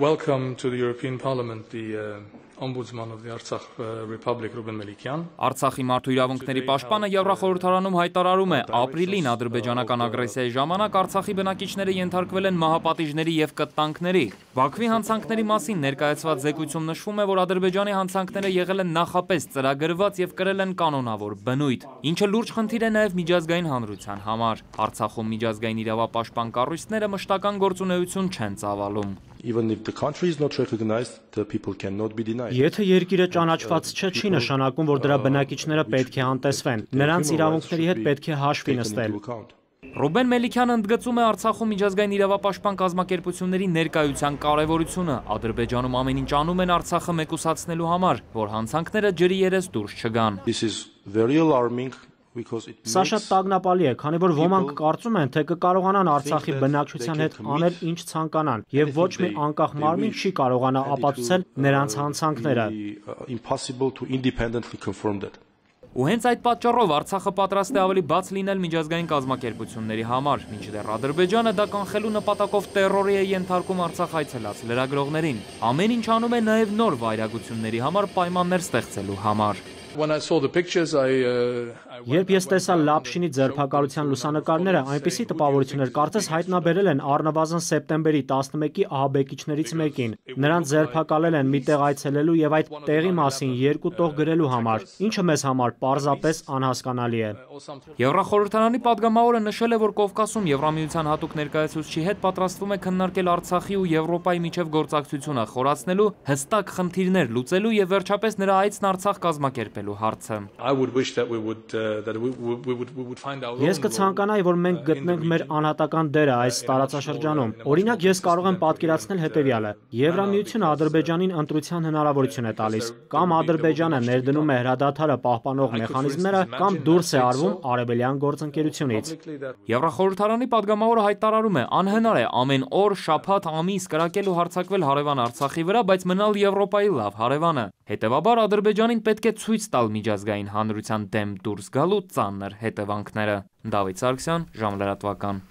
welcome to the European Parliament the Ombudsman of the Artsakh Republic Ruben Melikyan. Արցախի մարդու իրավունքների պաշտպանը Եվրախորհրդարանում հայտարարում է, ապրիլին ադրբեջանական ագրեսիայի ժամանակ Արցախի բնակիչները ենթարկվել են մահապատիժների եւ կտանքների։ Բաքվի հանցանքների մասին ներկայացված զեկույցում նշվում է, որ Ադրբեջանի հանցանքները եղել են նախապես ծրագրված եւ կրել են կանոնավոր բնույթ, ինչը լուրջ խնդիր է նաեւ միջազգային հանրության համար։ Արցախում միջազգային իրավապաշտպան կառույցները մշտական գործունեություն չեն ծավալում։ Even if the country is not recognized, the people cannot be denied. Եթե երկիրը ճանաչված չի նշանակում, որ դրա բնակիչները պետք է անտեսվեն։ Նրանց իրավունքների հետ պետք է հաշվի նստել։ Ռուբեն Մելիքյանը ընդգծում է Արցախում միջազգային իրավապաշտպան կազմակերպությունների ներկայության կարևորությունը։ Ադրբեջանում ամեն ինչ անում են Արցախը մեկուսացնելու համար, որ հանցանքները ջրի երես դուրս չգան։ This is very alarming. Սա շատ տագնապալի է, քանի որ ոմանք կարծում են, թե կկարողանան Արցախի բնակչության հետ անել ինչ ցանկանան, եւ ոչ մի անկախ մարմին չի կարողանա ապացուցել նրանց հանցանքները։ Ու հենց այդ պատճառով Արցախը պատրաստ է ավելի բաց լինել միջազգային կազմակերպությունների համար, մինչդեռ Ադրբեջանը դա կանխելու նպատակով տերորի է ենթարկում Արցախ այցելած լրագրողներին։ Ամեն ինչ անում է նաև նոր վայրագությունների համար պայմաններ ստեղծելու համար։ Երբ ես տեսա Լապշինի ձերբակալության լուսանկարները, այնպիսի տպավորություն էր, կարծես հայտնաբերել են առնվազն սեպտեմբերի 11-ի ահաբեկիչներից մեկին։ Նրանց ձերբակալել են մի տեղ այցելելու եւ այդ տեղի մասին երկու տող գրելու համար, ինչը մեզ համար պարզապես անհասկանալի է։ Եվրախորհրդարանի падգամավորը նշել է, որ Կովկասում Եվրամիության հատուկ ներկայացուցչի հետ պատրաստվում է քննարկել Արցախի ու Եվրոպայի միջև գործակցությունը խորացնելու, հստակ խնդիրներ լուծելու եւ վերջապես նրա այցն Արցախ կազմակերպելու հարցը։ Ես կցանկանայի, որ մենք գտնենք մեր անհատական դերը այս տարածաշրջանում։ Օրինակ, ես կարող եմ պատկերացնել հետևյալը. Եվրամիությունը Ադրբեջանին ընտրության հնարավորություն է տալիս, կամ Ադրբեջանը ներդնում է հրադադարը պահպանող մեխանիզմները, կամ դուրս է արվում արևելյան գործընկերությունից։ Եվրախորհրդարանի падգամավորը հայտարարում է, անհնար է ամեն օր, շաբաթ, ամիս կրակել ու հարձակվել հարևան Արցախի վրա, բայց մնալ Եվրոպայի լավ հարևանը։ Հետևաբար Ադրբեջանին պետք է ցույց տալ միջազգային հանրության դեմ դուրս գալու ծանր հետևանքները։ Դավիթ Սարգսյան, ժամլրատվական։